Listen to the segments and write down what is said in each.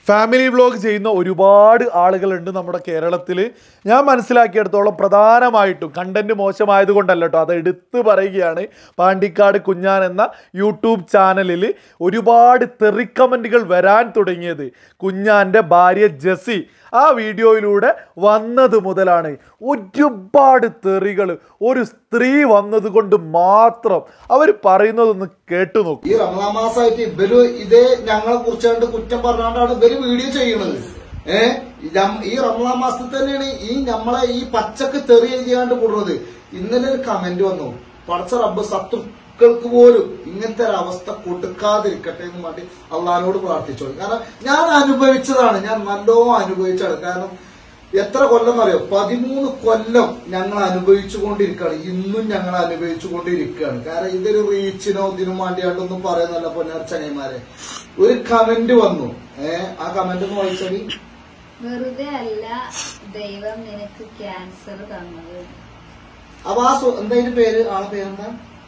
Family vlog ചെയ്യുന്ന ഒരുപാട് ആളുകളുണ്ട് നമ്മുടെ കേരളത്തിൽ. ഞാൻ മനസ്സിലാക്കിയെടുത്തോളം പ്രധാനമായിട്ടും കണ്ടന്റ് മോശമായതുകൊണ്ടല്ല കേട്ടോ, അത് എടുത്ത് പറയുകയാണ്. പാണ്ടിക്കാട് കുഞ്ഞാൻ എന്ന യൂട്യൂബ് ചാനലിൽ ഒരുപാട് തെറി കമൻറ്റുകൾ വരാൻ തുടങ്ങിയത് കുഞ്ഞാൻ്റെ ഭാര്യ ജെസി ആ വീഡിയോയിലൂടെ വന്നത് മുതലാണ്. ഒരുപാട് തെറികൾ ഒരു സ്ത്രീ വന്നത് കൊണ്ട് മാത്രം അവർ പറയുന്നതൊന്ന് കേട്ടു നോക്കും. ഈ റമദാൻ മാസമായിട്ട് ഇവര് ഇതേ ഞങ്ങളെ കുറിച്ചാണ്ട് കുറ്റം പറഞ്ഞാണ്ടാണ് ഇവര് വീഡിയോ ചെയ്യുന്നത്. ഈ റമദാൻ മാസത്തിൽ തന്നെയാണ് ഈ നമ്മളെ ഈ പച്ചക്ക് തെറി എഴുതിയാണ്ട് കൂടുന്നത്. ഇന്നലെ ഒരു കമന്റ് വന്നു, പടച്ച റബ്ബ് ശത്രുക്കൾക്ക് പോലും ഇങ്ങനത്തെ ഒരു അവസ്ഥ കൊടുക്കാതിരിക്കട്ടെ എന്ന് വേണ്ടി അള്ളാഹിനോട് പ്രാർത്ഥിച്ചോളൂ. കാരണം ഞാൻ അനുഭവിച്ചതാണ്, ഞാൻ നല്ലോണം അനുഭവിച്ചാണ്. കാരണം എത്ര കൊല്ലം അറിയോ, 13 കൊല്ലം ഞങ്ങൾ അനുഭവിച്ചുകൊണ്ടിരിക്കുകയാണ്. ഇന്നും ഞങ്ങൾ അനുഭവിച്ചുകൊണ്ടിരിക്കുകയാണ്. കാരണം ഇതൊരു റീച്ചിനോ ഇതിനും വേണ്ടിയാണ്ടൊന്നും പറയുന്നല്ല പൊന്നാർ ചങ്ങന്മാരെ. ഒരു കമന്റ് വന്നു, ആ കമന്റ് ഒന്ന് വായിച്ചാൽ വെറുതെ അല്ല ദൈവം നിനക്ക് ക്യാൻസർ തന്നത്. അപ്പൊ ആ എന്താ ഇതിന്റെ പേര്, ആളെ പേരെന്താ?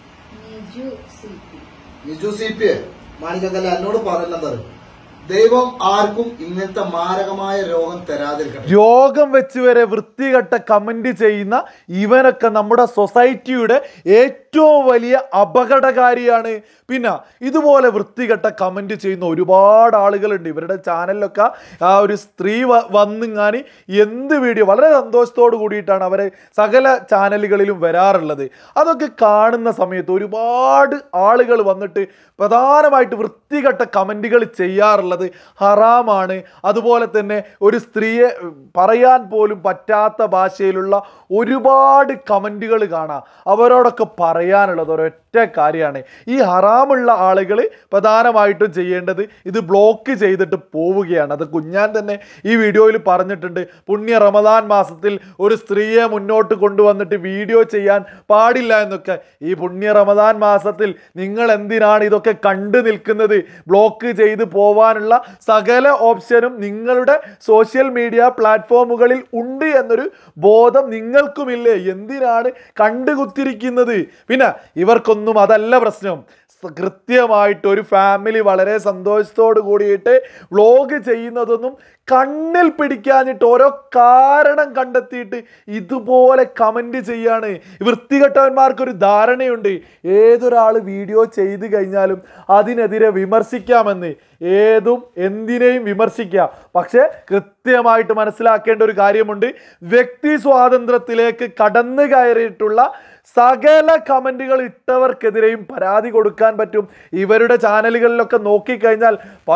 നിജു സി പി മാണിക്കല്ല എന്നോട് പറഞ്ഞെന്താ, ദൈവം ആർക്കും ഇങ്ങനത്തെ മാരകമായ രോഗം തരാതിരിക്കട്ടെ. രോഗം വെച്ച് വരെ വൃത്തികെട്ട കമന്റ് ചെയ്യുന്ന ഇവനൊക്കെ നമ്മുടെ സൊസൈറ്റിയുടെ ഏറ്റവും വലിയ അപകടകാരിയാണ്. പിന്നെ ഇതുപോലെ വൃത്തികെട്ട കമന്റ് ചെയ്യുന്ന ഒരുപാട് ആളുകളുണ്ട്. ഇവരുടെ ചാനലിലൊക്കെ ആ ഒരു സ്ത്രീ വന്നിങ്ങാൻ എന്ത് വീഡിയോ വളരെ സന്തോഷത്തോട് കൂടിയിട്ടാണ് അവർ സകല ചാനലുകളിലും വരാറുള്ളത്. അതൊക്കെ കാണുന്ന സമയത്ത് ഒരുപാട് ആളുകൾ വന്നിട്ട് പ്രധാനമായിട്ട് വൃത്തികെട്ട കമന്റുകൾ ചെയ്യാറുള്ളത് ഹറാമാണ്. അതുപോലെ തന്നെ ഒരു സ്ത്രീയെ പറയാൻ പോലും പറ്റാത്ത ഭാഷയിലുള്ള ഒരുപാട് കമന്റുകൾ കാണാം. അവരോടൊക്കെ പറയാനുള്ളത് ഒരൊറ്റ കാര്യമാണ്, ഈ ഹറാമുള്ള ആളുകൾ പ്രധാനമായിട്ടും ചെയ്യേണ്ടത് ഇത് ബ്ലോക്ക് ചെയ്തിട്ട് പോവുകയാണ്. അത് കുഞ്ഞാൻ തന്നെ ഈ വീഡിയോയിൽ പറഞ്ഞിട്ടുണ്ട്. പുണ്യ റമദാൻ മാസത്തിൽ ഒരു സ്ത്രീയെ മുന്നോട്ട് കൊണ്ടുവന്നിട്ട് വീഡിയോ ചെയ്യാൻ പാടില്ല എന്നൊക്കെ. ഈ പുണ്യ റമദാൻ മാസത്തിൽ നിങ്ങൾ എന്തിനാണ് ഇതൊക്കെ കണ്ടു നിൽക്കുന്നത്? ബ്ലോക്ക് ചെയ്ത് പോവാനുള്ള സകല ഓപ്ഷനും നിങ്ങളുടെ സോഷ്യൽ മീഡിയ പ്ലാറ്റ്ഫോമുകളിൽ ഉണ്ട് എന്നൊരു ബോധം നിങ്ങൾക്കുമില്ലേ? എന്തിനാണ് കണ്ടുകുത്തിരിക്കുന്നത്? പിന്നെ ഇവർക്കൊന്നും അതല്ല പ്രശ്നം. കൃത്യമായിട്ട് ഒരു ഫാമിലി വളരെ സന്തോഷത്തോട് കൂടിയിട്ട് വ്ലോഗ് ചെയ്യുന്നതൊന്നും കണ്ണിൽ പിടിക്കാഞ്ഞിട്ട് ഓരോ കാരണം കണ്ടെത്തിയിട്ട് ഇതുപോലെ കമന്റ് ചെയ്യാണ്. വൃത്തികെട്ടവന്മാർക്കൊരു ധാരണയുണ്ട്, ഏതൊരാൾ വീഡിയോ ചെയ്ത് കഴിഞ്ഞാലും അതിനെതിരെ വിമർശിക്കാമെന്ന്. ഏതും എന്തിനേയും വിമർശിക്കാം. പക്ഷേ കൃത്യമായിട്ട് മനസ്സിലാക്കേണ്ട ഒരു കാര്യമുണ്ട്, വ്യക്തി സ്വാതന്ത്ര്യത്തിലേക്ക് കടന്നു കയറിയിട്ടുള്ള സകല കമന്റുകൾ ഇട്ടവർക്കെതിരെയും പരാതി കൊടുക്കാൻ പറ്റും. ഇവരുടെ ചാനലുകളിലൊക്കെ നോക്കിക്കഴിഞ്ഞാൽ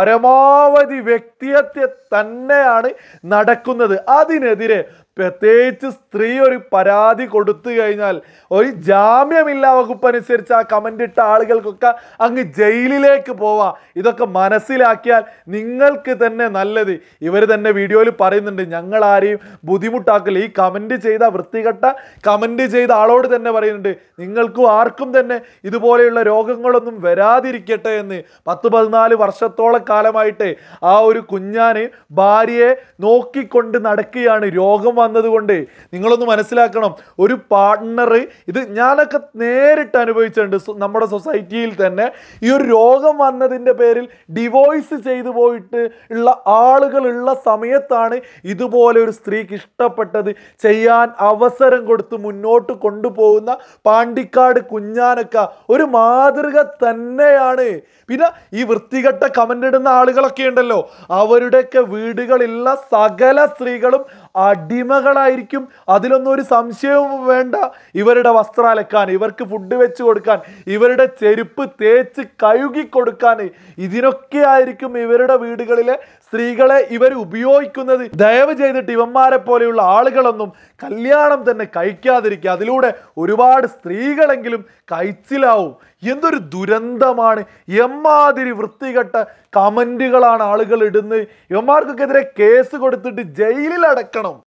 പരമാവധി വ്യക്തിഹത്യ തന്നെയാണ് നടക്കുന്നത്. അതിനെതിരെ പ്രത്യേകിച്ച് സ്ത്രീ ഒരു പരാതി കൊടുത്തു കഴിഞ്ഞാൽ ഒരു ജാമ്യമില്ലാ വകുപ്പ് അനുസരിച്ച് ആ കമന്റ് ഇട്ട ആളുകൾക്കൊക്കെ അങ്ങ് ജയിലിലേക്ക് പോവാം. ഇതൊക്കെ മനസ്സിലാക്കിയാൽ നിങ്ങൾക്ക് തന്നെ നല്ലത്. ഇവർ തന്നെ വീഡിയോയിൽ പറയുന്നുണ്ട്, ഞങ്ങൾ ആരെയും ബുദ്ധിമുട്ടാക്കില്ല. ഈ കമന്റ് ചെയ്ത വൃത്തികെട്ട കമന്റ് ചെയ്ത ആളോട് തന്നെ പറയുന്നുണ്ട്, നിങ്ങൾക്കും ആർക്കും തന്നെ ഇതുപോലെയുള്ള രോഗങ്ങളൊന്നും വരാതിരിക്കട്ടെ എന്ന്. 10-14 വർഷത്തോളം കാലമായിട്ട് ആ ഒരു കുഞ്ഞാന് ഭാര്യയെ നോക്കിക്കൊണ്ട് നടക്കുകയാണ്. രോഗം വന്നതുകൊണ്ട് നിങ്ങളൊന്ന് മനസ്സിലാക്കണം, ഒരു പാർട്ട്ണർ, ഇത് ഞാനൊക്കെ നേരിട്ട് അനുഭവിച്ചിട്ടുണ്ട്. നമ്മുടെ സൊസൈറ്റിയിൽ തന്നെ ഈ ഒരു രോഗം വന്നതിൻ്റെ പേരിൽ ഡിവോഴ്സ് ചെയ്തു പോയിട്ട് ഉള്ള ആളുകളുള്ള സമയത്താണ് ഇതുപോലെ ഒരു സ്ത്രീക്ക് ഇഷ്ടപ്പെട്ടത് ചെയ്യാൻ അവസരം കൊടുത്ത് മുന്നോട്ട് കൊണ്ടുപോകുന്ന പാണ്ടിക്കാട് കുഞ്ഞാനൊക്കെ ഒരു മാതൃക തന്നെയാണ്. പിന്നെ ഈ വൃത്തികെട്ട കമന്റ് ഇടുന്ന ആളുകളൊക്കെ ഉണ്ടല്ലോ, അവരുടെയൊക്കെ വീടുകളിലുള്ള സകല സ്ത്രീകളും അടിമകളായിരിക്കും. അതിലൊന്നും ഒരു സംശയവും വേണ്ട. ഇവരുടെ വസ്ത്രം അലക്കാൻ, ഇവർക്ക് ഫുഡ് വെച്ച് കൊടുക്കാൻ, ഇവരുടെ ചെരുപ്പ് തേച്ച് കഴുകി കൊടുക്കാൻ, ഇതിനൊക്കെ ആയിരിക്കും ഇവരുടെ വീടുകളിലെ സ്ത്രീകളെ ഇവർ ഉപയോഗിക്കുന്നത്. ദയവ് ചെയ്തിട്ട് ഇവന്മാരെ പോലെയുള്ള ആളുകളൊന്നും കല്യാണം തന്നെ കഴിക്കാതിരിക്കുക. അതിലൂടെ ഒരുപാട് സ്ത്രീകളെങ്കിലും കഴിച്ചിലാവും. എന്തൊരു ദുരന്തമാണ്! എമ്മാതിരി വൃത്തികെട്ട കമന്റുകളാണ് ആളുകൾ ഇടുന്നത്. ഇവന്മാർക്കൊക്കെതിരെ കേസ് കൊടുത്തിട്ട് ജയിലിൽ അടക്കണം.